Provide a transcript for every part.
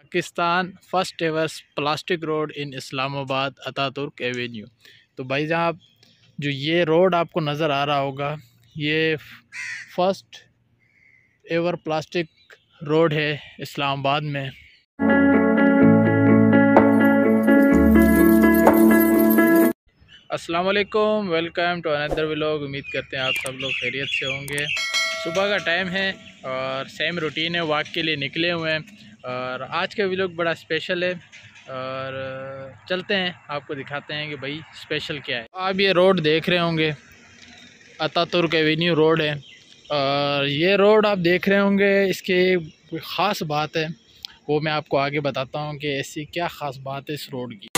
Pakistan first ever plastic road in Islamabad Ataturk avenue. तो भाई साहब जो ये रोड आपको नज़र आ रहा होगा ये फर्स्ट एवर प्लास्टिक रोड है इस्लामाबाद में। अस्सलाम वालेकुम, वेलकम टू अनदर व्लॉग। उम्मीद करते हैं आप सब लोग खैरियत से होंगे। सुबह का टाइम है और सेम रूटीन है, वॉक के लिए निकले हुए हैं और आज का व्लॉग बड़ा स्पेशल है और चलते हैं आपको दिखाते हैं कि भाई स्पेशल क्या है। आप ये रोड देख रहे होंगे अतातुर्क एवेन्यू रोड है और ये रोड आप देख रहे होंगे, इसकी कोई ख़ास बात है वो मैं आपको आगे बताता हूँ कि ऐसी क्या ख़ास बात है इस रोड की।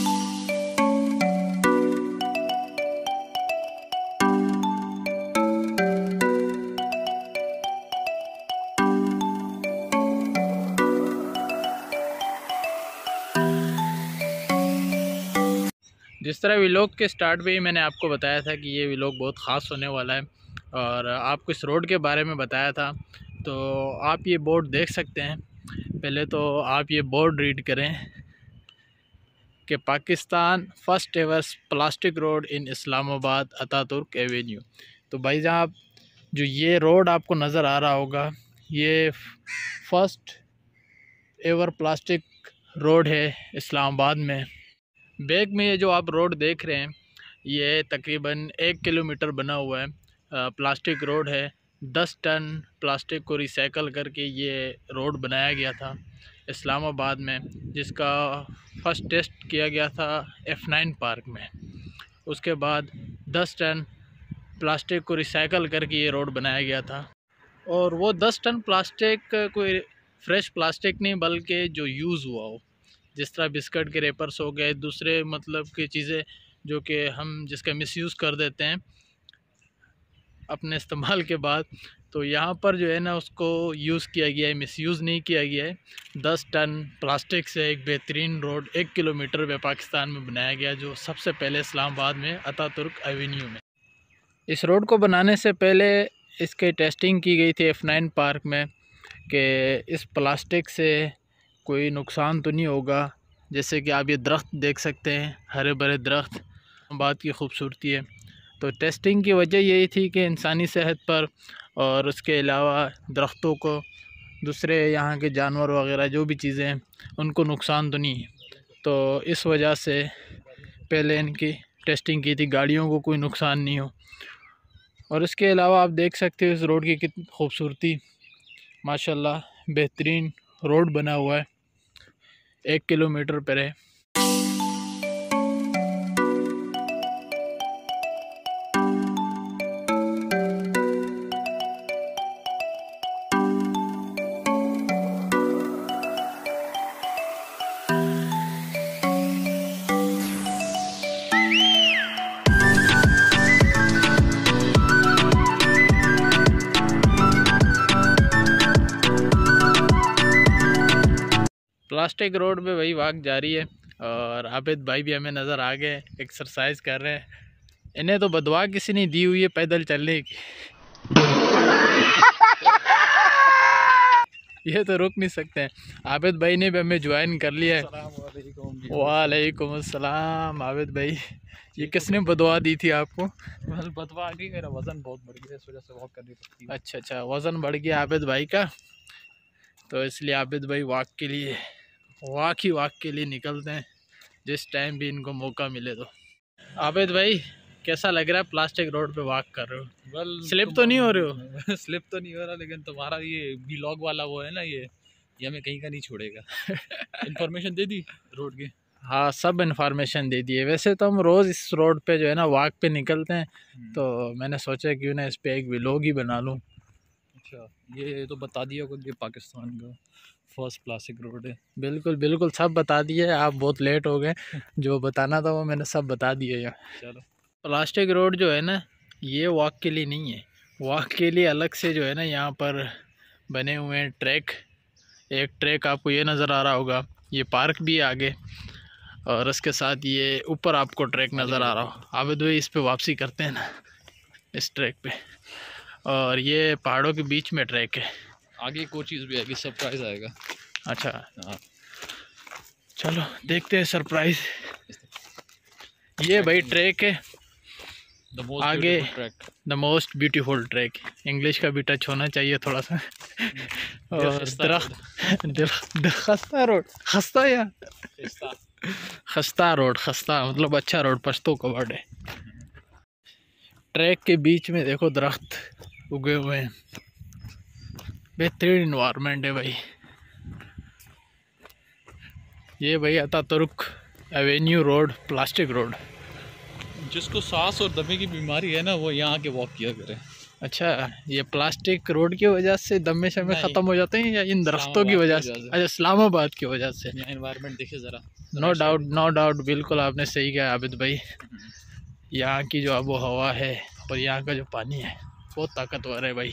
जिस तरह व्लॉग के स्टार्ट में ही मैंने आपको बताया था कि ये व्लॉग बहुत ख़ास होने वाला है और आपको इस रोड के बारे में बताया था, तो आप ये बोर्ड देख सकते हैं। पहले तो आप ये बोर्ड रीड करें कि Pakistan first ever plastic road in Islamabad Ataturk avenue. तो भाई साहब जो ये रोड आपको नज़र आ रहा होगा ये फर्स्ट एवर प्लास्टिक रोड है इस्लामाबाद में। बैक में ये जो आप रोड देख रहे हैं ये तकरीबन 1 किलोमीटर बना हुआ है, प्लास्टिक रोड है। 10 टन प्लास्टिक को रिसाइकल करके ये रोड बनाया गया था इस्लामाबाद में, जिसका फर्स्ट टेस्ट किया गया था F9 पार्क में। उसके बाद 10 टन प्लास्टिक को रिसाइकल करके ये रोड बनाया गया था और वो 10 टन प्लास्टिक कोई फ्रेश प्लास्टिक नहीं बल्कि जो यूज़ हुआ हो, जिस तरह बिस्किट के रेपर्स हो गए, दूसरे मतलब की चीज़ें जो कि हम जिसका मिसयूज़ कर देते हैं अपने इस्तेमाल के बाद, तो यहाँ पर जो है ना उसको यूज़ किया गया है, मिसयूज़ नहीं किया गया है। 10 टन प्लास्टिक से एक बेहतरीन रोड 1 किलोमीटर में पाकिस्तान में बनाया गया, जो सबसे पहले इस्लामाबाद में अतातुर्क एवेन्यू में। इस रोड को बनाने से पहले इसकी टेस्टिंग की गई थी F9 पार्क में कि इस प्लास्टिक से कोई नुकसान तो नहीं होगा। जैसे कि आप ये दरख्त देख सकते हैं, हरे भरे दरख्त बात की खूबसूरती है। तो टेस्टिंग की वजह यही थी कि इंसानी सेहत पर और उसके अलावा दरख्तों को, दूसरे यहाँ के जानवर वगैरह जो भी चीज़ें हैं उनको नुकसान तो नहीं है। तो इस वजह से पहले इनकी टेस्टिंग की थी, गाड़ियों को कोई नुकसान नहीं हो। और इसके अलावा आप देख सकते हो इस रोड की कितनी खूबसूरती, माशाल्लाह बेहतरीन रोड बना हुआ है, 1 किलोमीटर पर है। प्लास्टिक रोड पे वही वॉक जारी है और आबिद भाई भी हमें नज़र आ गए, एक्सरसाइज कर रहे हैं। इन्हें तो बदवा किसी ने दी हुई है पैदल चलने की ये तो रुक नहीं सकते हैं। आबिद भाई ने भी हमें ज्वाइन कर लिया है। वालेकुम अस्सलाम। आबिद भाई ये किसने बदवा दी थी आपको? बदवा नहीं, मेरा वज़न बहुत बढ़ गया, इस वजह से वॉक करनी पड़ती है। अच्छा, वज़न बढ़ गया आबिद भाई का, तो इसलिए आबिद भाई वॉक के लिए निकलते हैं जिस टाइम भी इनको मौका मिले। तो आबिद भाई कैसा लग रहा है प्लास्टिक रोड पे वॉक कर रहे हो? स्लिप तो नहीं हो रहे हो? स्लिप तो नहीं हो रहा, लेकिन तुम्हारा ये व्लॉग वाला वो है ना, ये हमें कहीं का नहीं छोड़ेगा। इन्फॉर्मेशन दे दी रोड की? हाँ, सब इन्फॉर्मेशन दे दी है। वैसे तो हम रोज़ इस रोड पे जो है ना वॉक पे निकलते हैं, तो मैंने सोचा क्यों ना इस पे एक व्लॉग ही बना लूँ। अच्छा, ये तो बता दिया कि पाकिस्तान का फर्स्ट प्लास्टिक रोड है। बिल्कुल सब बता दिए, आप बहुत लेट हो गए। जो बताना था वो मैंने सब बता दिया यार। चलो, प्लास्टिक रोड जो है ना ये वॉक के लिए नहीं है, वॉक के लिए अलग से जो है ना यहाँ पर बने हुए हैं ट्रैक। एक ट्रैक आपको ये नज़र आ रहा होगा, ये पार्क भी है आगे और उसके साथ ये ऊपर आपको ट्रैक नज़र आ रहा हो। आबिद भाई इस पे वापसी करते हैं ना, इस ट्रैक पे, और ये पहाड़ों के बीच में ट्रैक है। आगे एक और चीज़ भी आएगी, सरप्राइज़ आएगा। अच्छा, हाँ, चलो देखते हैं सरप्राइज। ये भाई ट्रैक है आगे, the most beautiful track. English का भी टच होना चाहिए थोड़ा सा। और खस्ता रोड, खस्ता या खस्ता रोड, खस्ता मतलब अच्छा रोड, पश्तो का वर्ड है। ट्रैक के बीच में देखो दरख्त उगे हुए हैं, बेहतरीन इन्वायरमेंट है भाई। ये भाई Ataturk avenue road, plastic road. जिसको सांस और दमे की बीमारी है ना, वो यहाँ के वॉक किया करे। अच्छा, ये प्लास्टिक रोड की वजह से दमे शमे ख़त्म हो जाते हैं या इन दरख्तों की वजह से? अच्छा, इस्लामाबाद की वजह से। यहाँ एनवायरनमेंट देखिए ज़रा। नो डाउट, नो डाउट, बिल्कुल आपने सही कहा आबिद भाई। यहाँ की जो आबो हवा है और यहाँ का जो पानी है बहुत ताकतवर है भाई।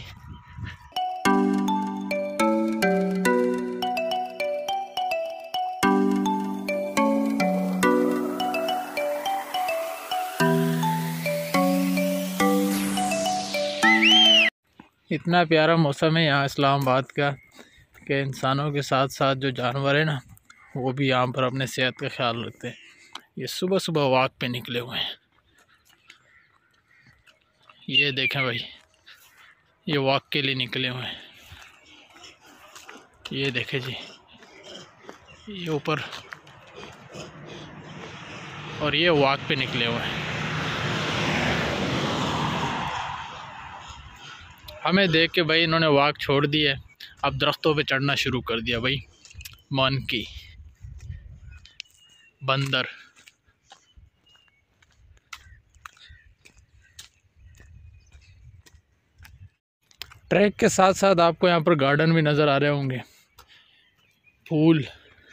इतना प्यारा मौसम है यहाँ इस्लामाबाद का कि इंसानों के साथ साथ जो जानवर है ना, वो भी यहाँ पर अपने सेहत का ख्याल रखते हैं। ये सुबह सुबह वॉक पे निकले हुए हैं। ये देखें भाई, ये वॉक के लिए निकले हुए हैं। ये देखें जी, ये ऊपर, और ये वॉक पे निकले हुए हैं। हमें देख के भाई इन्होंने वॉक छोड़ दी है, अब दरख्तों पे चढ़ना शुरू कर दिया भाई। मंकी, बंदर। ट्रैक के साथ साथ आपको यहाँ पर गार्डन भी नज़र आ रहे होंगे, फूल,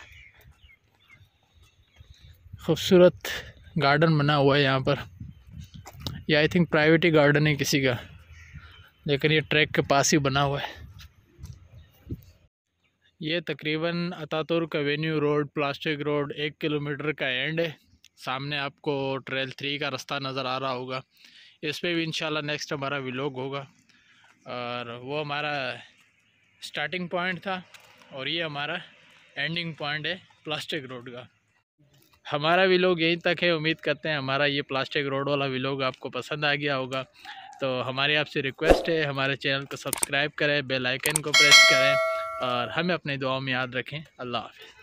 खूबसूरत गार्डन बना हुआ है यहाँ पर। ये आई थिंक प्राइवेट ही गार्डन है किसी का, लेकिन ये ट्रैक के पास ही बना हुआ है। ये तकरीबन Ataturk avenue road, plastic road 1 kilometre का एंड है। सामने आपको ट्रेल 3 का रास्ता नज़र आ रहा होगा। इस पे भी इंशाल्लाह नेक्स्ट हमारा व्लॉग होगा। और वो हमारा स्टार्टिंग पॉइंट था और ये हमारा एंडिंग पॉइंट है प्लास्टिक रोड का। हमारा व्लॉग यहीं तक है। उम्मीद करते हैं हमारा ये प्लास्टिक रोड वाला व्लॉग आपको पसंद आ गया होगा। तो हमारी आपसे रिक्वेस्ट है, हमारे चैनल को सब्सक्राइब करें, बेल आइकन को प्रेस करें और हमें अपनी दुआओं में याद रखें। अल्लाह हाफ़िज़।